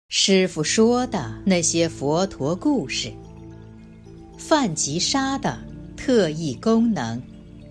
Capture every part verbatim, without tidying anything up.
师父说的那些佛陀故事，梵吉沙的特异功能。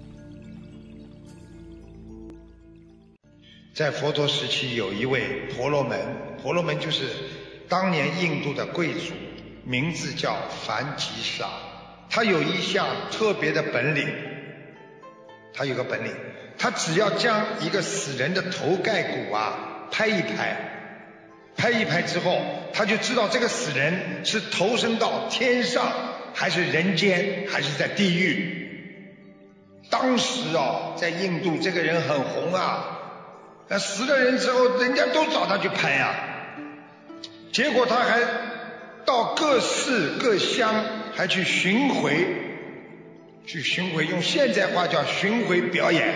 在佛陀时期，有一位婆罗门，婆罗门就是当年印度的贵族，名字叫梵吉沙。他有一项特别的本领，他有个本领，他只要将一个死人的头盖骨啊拍一拍。拍一拍之后，他就知道这个死人是投生到天上，还是人间，还是在地狱。当时啊，在印度这个人很红啊，那死了人之后，人家都找他去拍啊。结果他还到各市各乡，还去巡回，去巡回，用现在话叫巡回表演。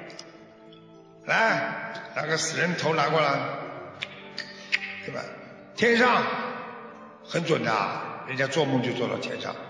来，拿个死人头拿过来。对吧？天上很准的，人家做梦就做到天上。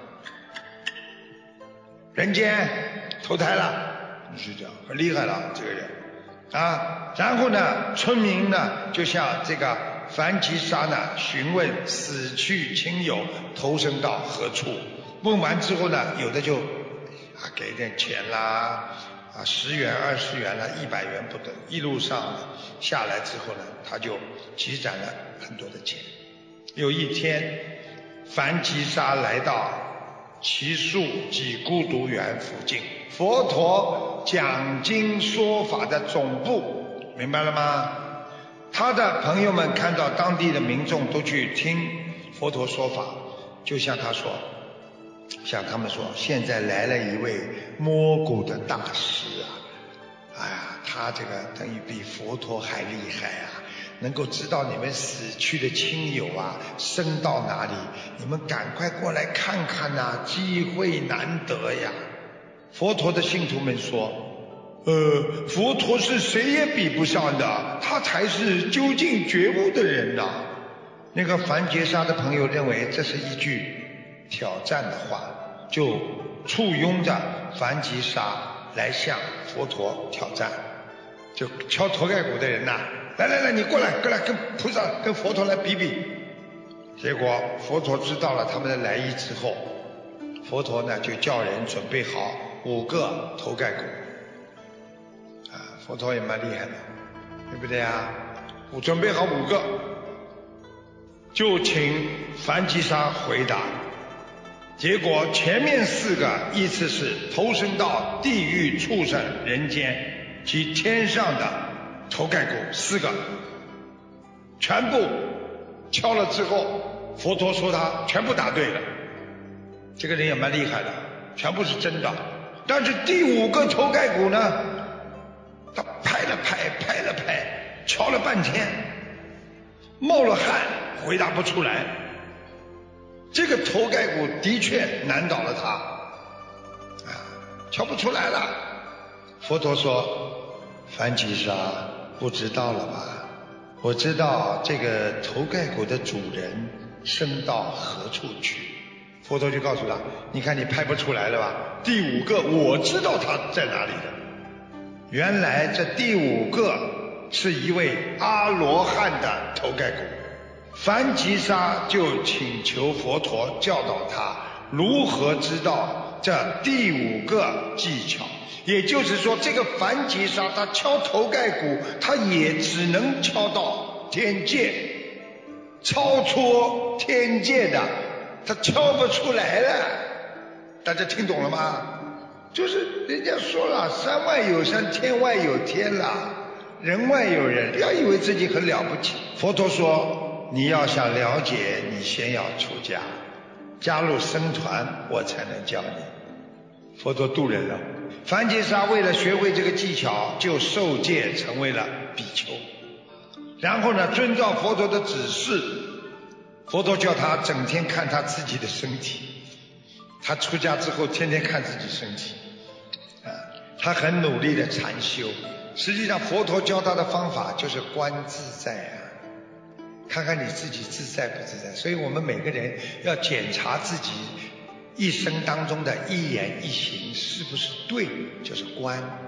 人间投胎了，是这样，很厉害了这个人啊。然后呢，村民呢就向这个梵吉沙呢询问死去亲友投生到何处。问完之后呢，有的就啊给点钱啦，啊十元、二十元啦，一百元不等。一路上下来之后呢，他就积攒了很多的钱。有一天，梵吉沙来到祇树及孤独园附近，佛陀讲经说法的总部，明白了吗？他的朋友们看到当地的民众都去听佛陀说法，就向他说，向他们说，现在来了一位摸骨的大师啊，哎呀，他这个等于比佛陀还厉害啊，能够知道你们死去的亲友啊生到哪里，你们赶快过来看看啊，机会难得呀。佛陀的信徒们说，呃，佛陀是谁也比不上的，他才是究竟觉悟的人呐、啊。那个梵吉沙的朋友认为这是一句挑战的话，就簇拥着梵吉沙来向佛陀挑战。就敲头盖骨的人呐、啊，来来来，你过来，过来跟菩萨、跟佛陀来比比。结果佛陀知道了他们的来意之后，佛陀呢就叫人准备好五个头盖骨。啊，佛陀也蛮厉害的，对不对啊？我准备好五个，就请梵吉沙回答。结果前面四个依次是投生到地狱、畜生、人间及天上的头盖骨四个，全部敲了之后，佛陀说他全部答对了。这个人也蛮厉害的，全部是真的。但是第五个头盖骨呢，他拍了拍，拍了拍，敲了半天，冒了汗，回答不出来。这个头盖骨的确难倒了他，啊，敲不出来了。佛陀说，梵吉沙，不知道了吧？我知道这个头盖骨的主人升到何处去。佛陀就告诉他，你看你拍不出来了吧？第五个我知道他在哪里的。原来这第五个是一位阿罗汉的头盖骨。梵吉沙就请求佛陀教导他如何知道这第五个技巧。也就是说，这个梵吉沙他敲头盖骨，他也只能敲到天界，超出天界的他敲不出来了。大家听懂了吗？就是人家说了，山外有山，天外有天啦，人外有人，不要以为自己很了不起。佛陀说，你要想了解，你先要出家，加入僧团，我才能教你。佛陀渡人了。梵吉沙为了学会这个技巧，就受戒成为了比丘。然后呢，遵照佛陀的指示，佛陀叫他整天看他自己的身体。他出家之后天天看自己身体，啊，他很努力的禅修。实际上佛陀教他的方法就是观自在啊，看看你自己自在不自在。所以我们每个人要检查自己一生当中的一言一行是不是对，就是观。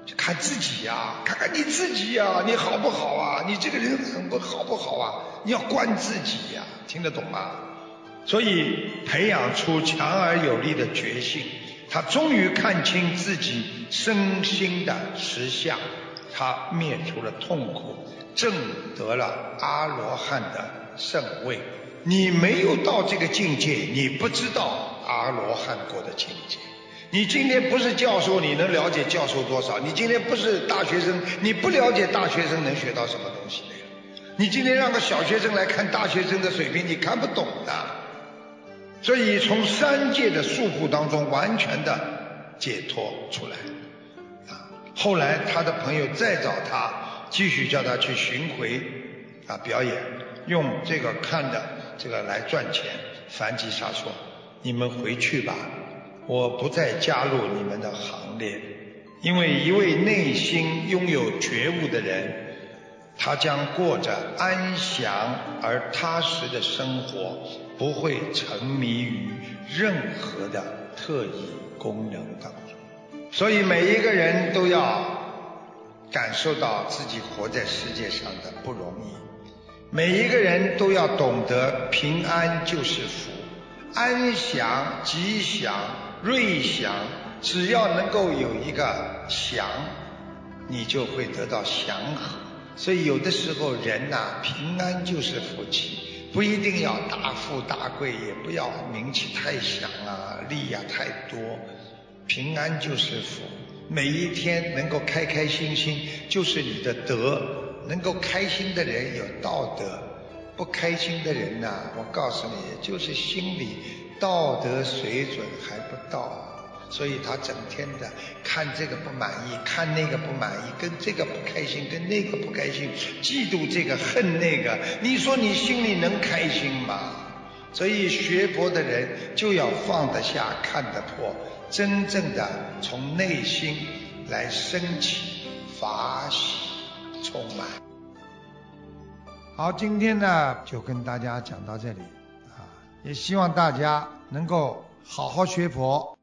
就看自己呀、啊，看看你自己呀、啊，你好不好啊？你这个人很不好不好啊？你要观自己呀、啊，听得懂吗？所以培养出强而有力的觉性，他终于看清自己身心的实相，他灭除了痛苦，证得了阿罗汉的圣位。你没有到这个境界，你不知道阿罗汉果的境界。你今天不是教授，你能了解教授多少？你今天不是大学生，你不了解大学生能学到什么东西的呀？你今天让个小学生来看大学生的水平，你看不懂的。所以从三界的束缚当中完全的解脱出来啊！后来他的朋友再找他，继续叫他去巡回啊表演，用这个看的这个来赚钱。梵吉沙说：“你们回去吧。”我不再加入你们的行列，因为一位内心拥有觉悟的人，他将过着安详而踏实的生活，不会沉迷于任何的特异功能当中。所以每一个人都要感受到自己活在世界上的不容易，每一个人都要懂得平安就是福，安详、吉祥、瑞祥，只要能够有一个祥，你就会得到祥和。所以有的时候人呐、啊，平安就是福气，不一定要大富大贵，也不要名气太响啊，利啊太多，平安就是福。每一天能够开开心心就是你的德，能够开心的人有道德，不开心的人呐、啊，我告诉你，就是心里道德水准还不到，所以他整天的看这个不满意，看那个不满意，跟这个不开心，跟那个不开心，嫉妒这个恨那个，你说你心里能开心吗？所以学佛的人就要放得下，看得破，真正的从内心来升起法喜充满。好，今天呢就跟大家讲到这里啊，也希望大家能够好好学佛。